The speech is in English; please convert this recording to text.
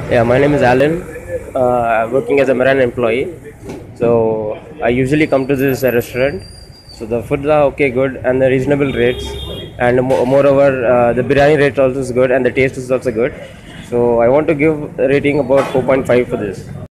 Yeah, my name is Alan. Working as a marine employee. So I usually come to this restaurant. So the foods are okay, good, and the reasonable rates. And moreover, the biryani rate also is good, and the taste is also good. So I want to give a rating about 4.5 for this.